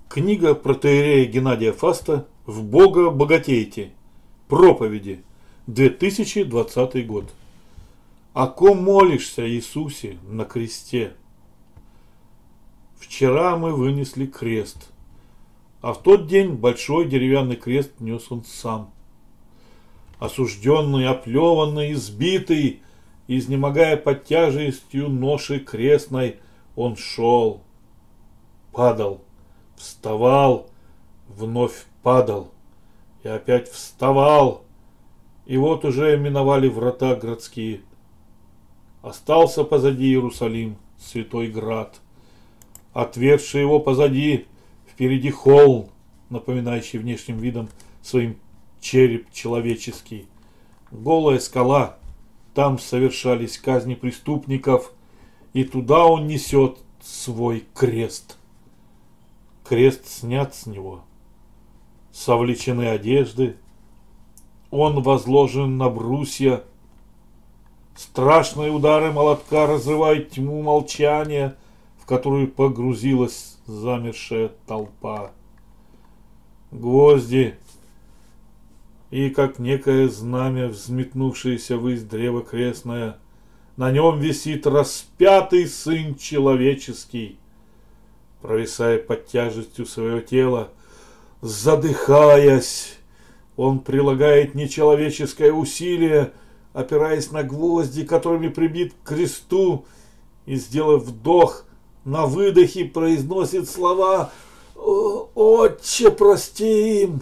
Книга протоиерея Геннадия Фаста «В Бога богатейте. Проповеди. 2020 год». О ком молишься, Иисусе, на кресте? Вчера мы вынесли крест, а в тот день большой деревянный крест нес он сам. Осужденный, оплеванный, избитый, изнемогая под тяжестью ноши крестной, он шел, падал, вставал, вновь падал и опять вставал. И вот уже миновали врата городские. Остался позади Иерусалим, святой град. Отвергший его позади, впереди холм, напоминающий внешним видом своим череп человеческий. Голая скала, там совершались казни преступников, и туда он несет свой крест. Крест снят с него, совлечены одежды, он возложен на брусья. Страшные удары молотка разрывают тьму молчания, в которую погрузилась замершая толпа. Гвозди и, как некое знамя, взметнувшееся ввысь древо крестное, на нем висит распятый Сын Человеческий, провисая под тяжестью своего тела, задыхаясь. Он прилагает нечеловеческое усилие, опираясь на гвозди, которыми прибит к кресту, и, сделав вдох, на выдохе произносит слова: «Отче, прости им,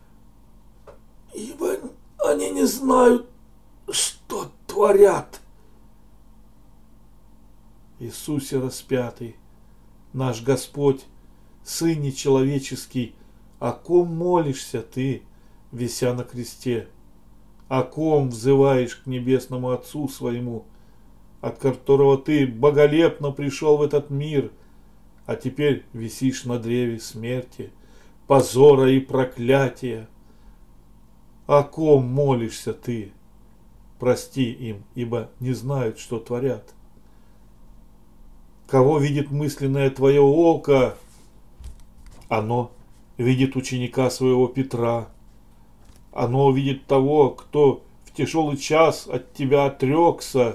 ибо они не знают, что творят». Иисусе распятый, наш Господь, Сыне Человеческий, о ком молишься ты, вися на кресте? О ком взываешь к небесному Отцу своему, от которого ты боголепно пришел в этот мир, а теперь висишь на древе смерти, позора и проклятия? О ком молишься ты? Прости им, ибо не знают, что творят. Кого видит мысленное твое око? Оно видит ученика своего Петра. Оно видит того, кто в тяжелый час от тебя отрекся.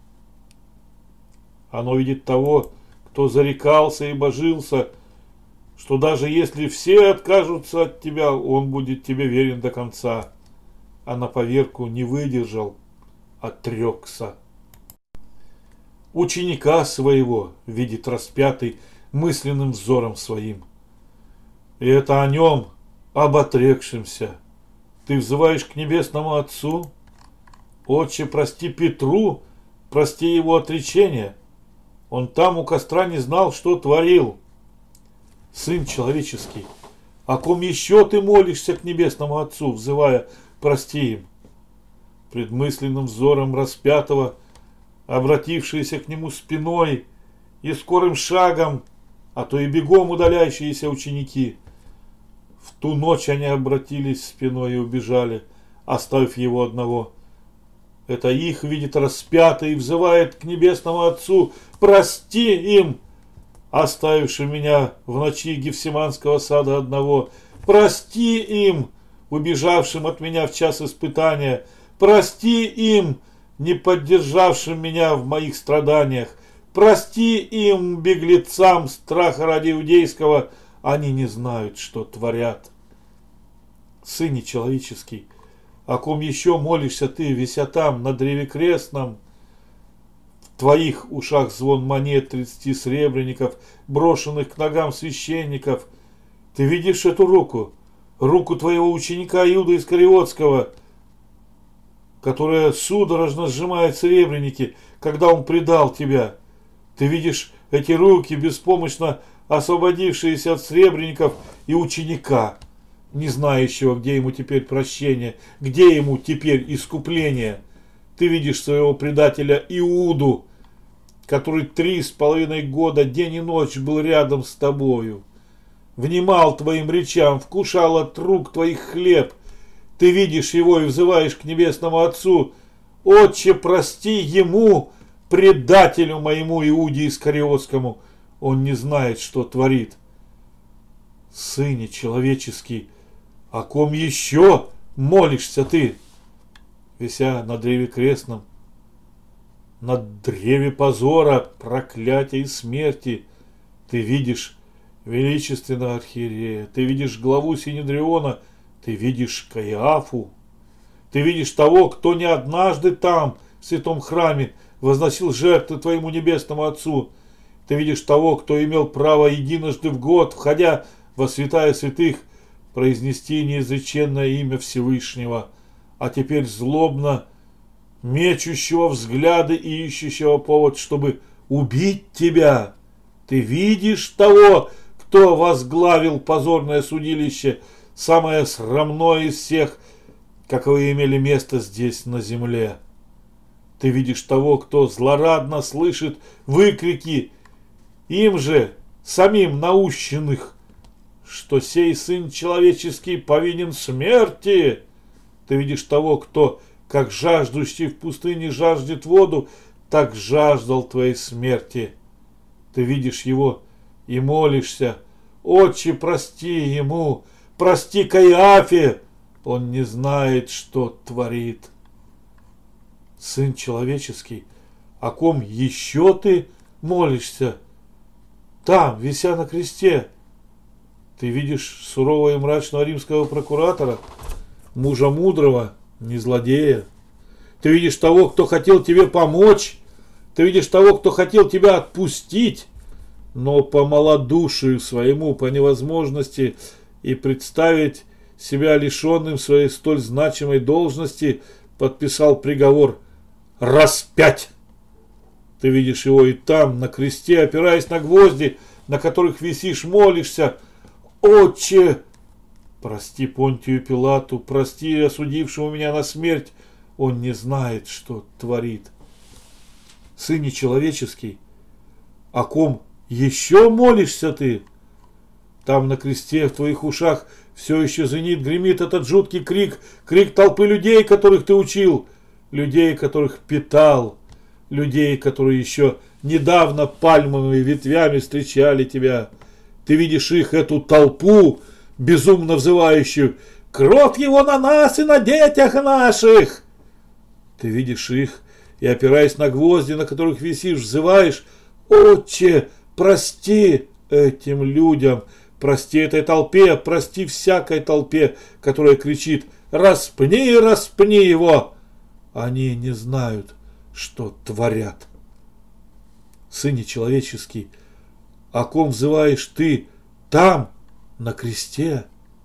Оно видит того, кто зарекался и божился, что даже если все откажутся от тебя, он будет тебе верен до конца. А на поверку не выдержал, отрекся. Ученика своего видит распятый мысленным взором своим. И это о нем, об отрекшемся, ты взываешь к небесному Отцу? Отче, прости Петру, прости его отречение. Он там у костра не знал, что творил. Сын Человеческий, о ком еще ты молишься к небесному Отцу, взывая: прости им? Пред мысленным взором распятого, обратившиеся к нему спиной и скорым шагом, а то и бегом удаляющиеся ученики. В ту ночь они обратились спиной и убежали, оставив его одного. Это их видит распятый и взывает к небесному Отцу: прости им, оставившим меня в ночи Гефсиманского сада одного. Прости им, убежавшим от меня в час испытания. Прости им, не поддержавшим меня в моих страданиях. Прости им, беглецам страха ради иудейского, они не знают, что творят. Сыне Человеческий, о ком еще молишься ты, вися там, на древе крестном? В твоих ушах звон монет 30 сребреников, брошенных к ногам священников. Ты видишь эту руку, руку твоего ученика Иуды Искариотского, которая судорожно сжимает сребреники, когда он предал тебя. Ты видишь эти руки, беспомощно освободившиеся от сребреников, и ученика, не знающего, где ему теперь прощение, где ему теперь искупление. Ты видишь своего предателя Иуду, который 3,5 года день и ночь был рядом с тобою, внимал твоим речам, вкушал от рук твоих хлеб. Ты видишь его и взываешь к небесному Отцу: Отче, прости ему, предателю моему Иуде Искариотскому, он не знает, что творит. Сыне человеческий, о ком еще молишься ты? Вися на древе крестном, на древе позора, проклятия и смерти, ты видишь величественного архиерея, ты видишь главу Синедриона, ты видишь Каиафу, ты видишь того, кто не однажды там, в святом храме, возносил жертвы твоему небесному Отцу. Ты видишь того, кто имел право единожды в год, входя во святая святых, произнести неизреченное имя Всевышнего, а теперь злобно мечущего взгляды и ищущего повод, чтобы убить тебя. Ты видишь того, кто возглавил позорное судилище, самое срамное из всех, каковы имели место здесь на земле. Ты видишь того, кто злорадно слышит выкрики, им же самим наущенных, что сей Сын Человеческий повинен смерти. Ты видишь того, кто, как жаждущий в пустыне жаждет воду, так жаждал твоей смерти. Ты видишь его и молишься: Отче, прости ему, прости Каиафе, он не знает, что творит. Сын Человеческий, о ком еще ты молишься? Там, вися на кресте, ты видишь сурового и мрачного римского прокуратора, мужа мудрого, не злодея. Ты видишь того, кто хотел тебе помочь. Ты видишь того, кто хотел тебя отпустить, но по малодушию своему, по невозможности и представить себя лишенным своей столь значимой должности, подписал приговор распять. Ты видишь его и там, на кресте, опираясь на гвозди, на которых висишь, молишься: Отче, прости Понтию Пилату, прости осудившему меня на смерть, он не знает, что творит. Сыне Человеческий, о ком еще молишься ты? Там на кресте в твоих ушах все еще звенит, гремит этот жуткий крик, крик толпы людей, которых ты учил, людей, которых питал, людей, которые еще недавно пальмовыми ветвями встречали тебя. Ты видишь их, эту толпу, безумно взывающую: кровь его на нас и на детях наших. Ты видишь их и, опираясь на гвозди, на которых висишь, взываешь: Отче, прости этим людям, прости этой толпе, прости всякой толпе, которая кричит: распни, распни его. Они не знают, что творят. Сыне Человеческий, о ком взываешь ты там, на кресте?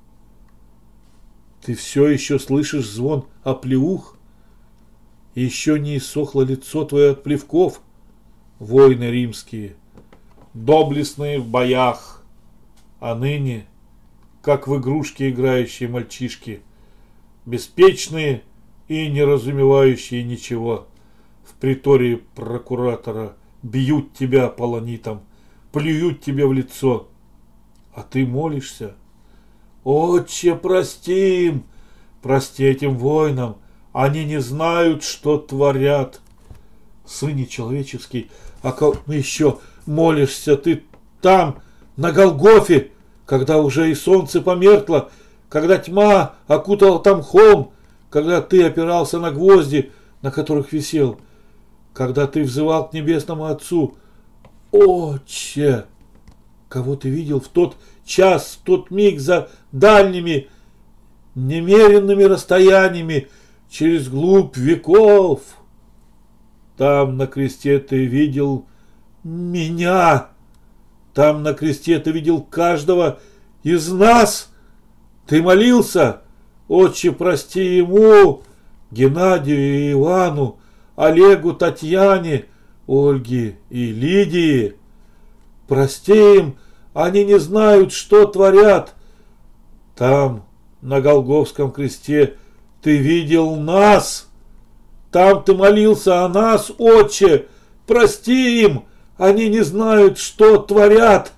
Ты все еще слышишь звон оплеух? Еще не иссохло лицо твое от плевков? Воины римские, доблестные в боях, а ныне, как в игрушки играющие мальчишки, беспечные и не разумевающие ничего, в притории прокуратора бьют тебя полонитом, плюют тебе в лицо, а ты молишься: Отче, прости им, прости этим воинам, они не знают, что творят. Сыне Человеческий, о ком еще молишься ты там, на Голгофе, когда уже и солнце померкло, когда тьма окутала там холм, когда ты опирался на гвозди, на которых висел, когда ты взывал к небесному Отцу: Отче! Кого ты видел в тот час, в тот миг за дальними, немеренными расстояниями, через глубь веков? Там на кресте ты видел меня. Там на кресте ты видел каждого из нас. Ты молился: Отче, прости ему, Геннадию и Ивану, Олегу, Татьяне, Ольге и Лидии. Прости им, они не знают, что творят. Там, на Голгофском кресте, ты видел нас. Там ты молился о нас: Отче, прости им, они не знают, что творят.